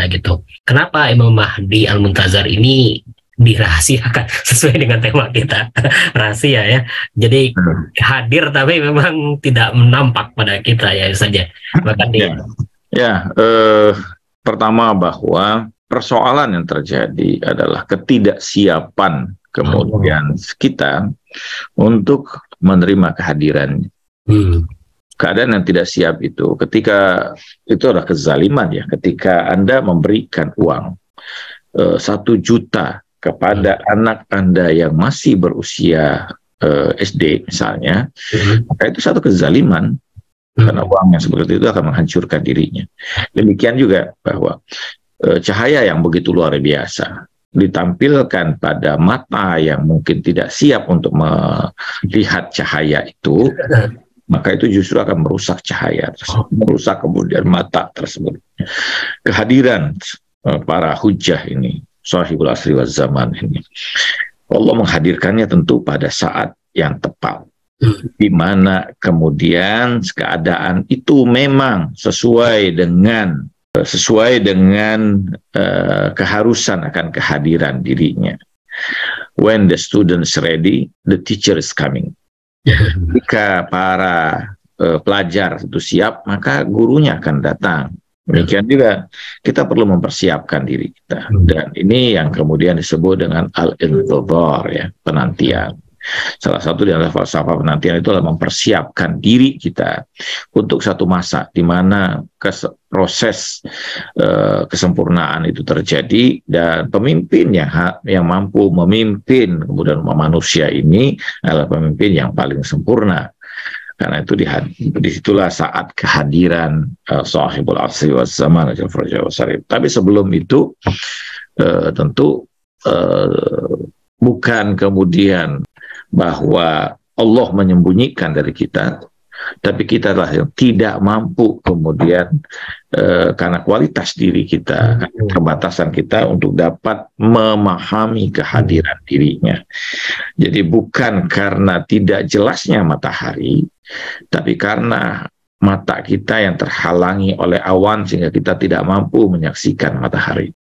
gitu. Kenapa Imam Mahdi Al-Muntazar ini dirahasiakan sesuai dengan tema kita, rahasia ya. Jadi hadir tapi memang tidak menampak pada kita ya saja. Bahkan pertama bahwa persoalan yang terjadi adalah ketidaksiapan kemudian kita untuk menerima kehadirannya. Keadaan yang tidak siap itu, ketika itu adalah kezaliman ya, ketika Anda memberikan uang 1 juta kepada anak Anda yang masih berusia SD misalnya, maka itu satu kezaliman, karena uang yang seperti itu akan menghancurkan dirinya. Demikian juga bahwa cahaya yang begitu luar biasa ditampilkan pada mata yang mungkin tidak siap untuk melihat cahaya itu, maka itu justru akan merusak cahaya tersebut, merusak kemudian mata tersebut. Kehadiran para hujjah ini, Sahibul Asri wal Zaman ini, Allah menghadirkannya tentu pada saat yang tepat, di mana kemudian keadaan itu memang sesuai dengan keharusan akan kehadiran dirinya. When the students ready, the teacher is coming. Jika para pelajar itu siap, maka gurunya akan datang. Demikian juga kita perlu mempersiapkan diri kita, dan ini yang kemudian disebut dengan al-intidhar ya, penantian. Salah satu di antara falsafah penantian itu adalah mempersiapkan diri kita untuk satu masa di mana proses kesempurnaan itu terjadi, dan pemimpin yang mampu memimpin kemudian manusia ini adalah pemimpin yang paling sempurna. Karena itu disitulah saat kehadiran Sahibul Asri wal Zaman. Tapi sebelum itu tentu bukan kemudian bahwa Allah menyembunyikan dari kita, tapi kita lah yang tidak mampu kemudian karena kualitas diri kita, keterbatasan kita untuk dapat memahami kehadiran dirinya. Jadi bukan karena tidak jelasnya matahari, tapi karena mata kita yang terhalangi oleh awan sehingga kita tidak mampu menyaksikan matahari.